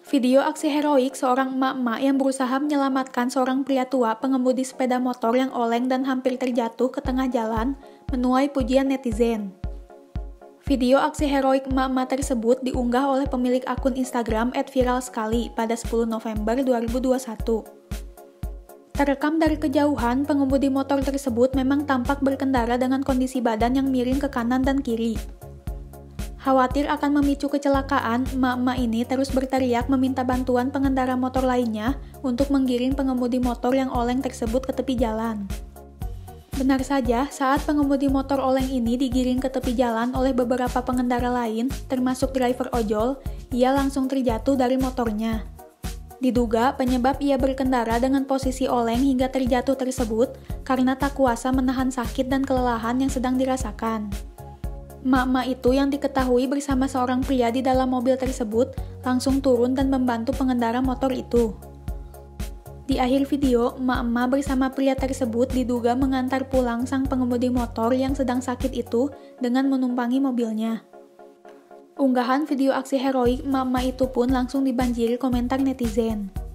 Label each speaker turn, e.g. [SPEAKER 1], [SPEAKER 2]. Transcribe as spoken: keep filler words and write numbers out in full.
[SPEAKER 1] Video aksi heroik seorang emak-emak yang berusaha menyelamatkan seorang pria tua pengemudi sepeda motor yang oleng dan hampir terjatuh ke tengah jalan menuai pujian netizen. Video aksi heroik emak-emak tersebut diunggah oleh pemilik akun Instagram et viral sekali pada sepuluh November dua ribu dua puluh satu. Terekam dari kejauhan, pengemudi motor tersebut memang tampak berkendara dengan kondisi badan yang miring ke kanan dan kiri. Khawatir akan memicu kecelakaan, emak-emak ini terus berteriak meminta bantuan pengendara motor lainnya untuk menggiring pengemudi motor yang oleng tersebut ke tepi jalan. Benar saja, saat pengemudi motor oleng ini digiring ke tepi jalan oleh beberapa pengendara lain, termasuk driver ojol, ia langsung terjatuh dari motornya. Diduga penyebab ia berkendara dengan posisi oleng hingga terjatuh tersebut karena tak kuasa menahan sakit dan kelelahan yang sedang dirasakan. Emak-emak itu yang diketahui bersama seorang pria di dalam mobil tersebut langsung turun dan membantu pengendara motor itu. Di akhir video, emak-emak bersama pria tersebut diduga mengantar pulang sang pengemudi motor yang sedang sakit itu dengan menumpangi mobilnya. Unggahan video aksi heroik emak-emak itu pun langsung dibanjiri komentar netizen.